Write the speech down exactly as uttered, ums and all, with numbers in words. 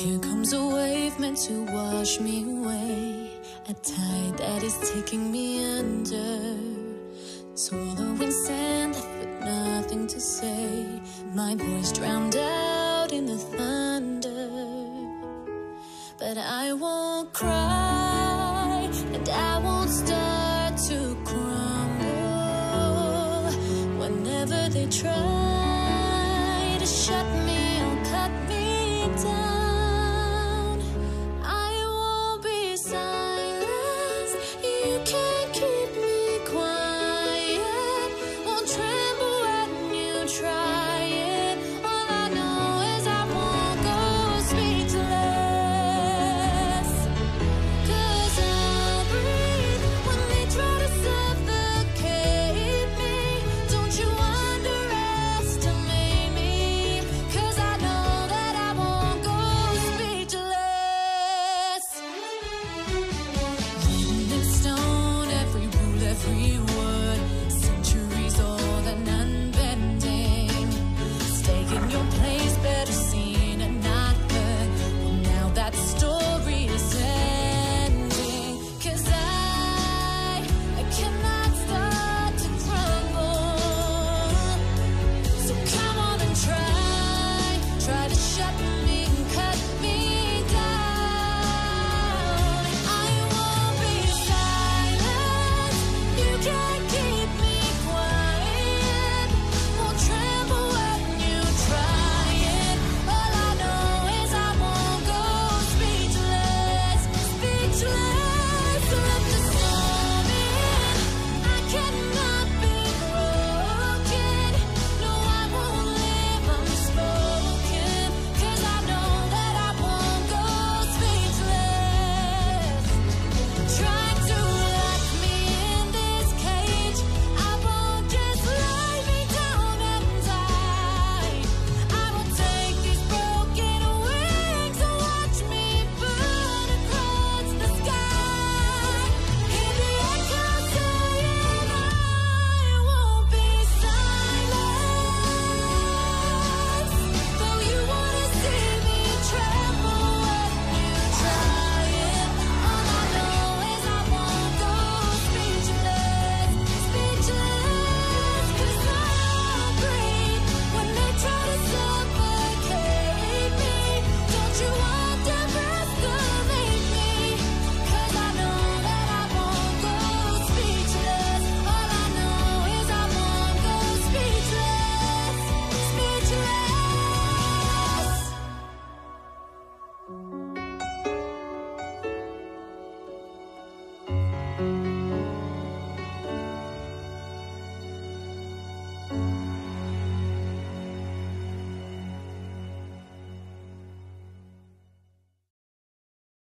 Here comes a wave meant to wash me away, a tide that is taking me under, swallowing sand left with nothing to say, my voice drowned out in the thunder. But I won't cry, and I won't start to crumble whenever they try.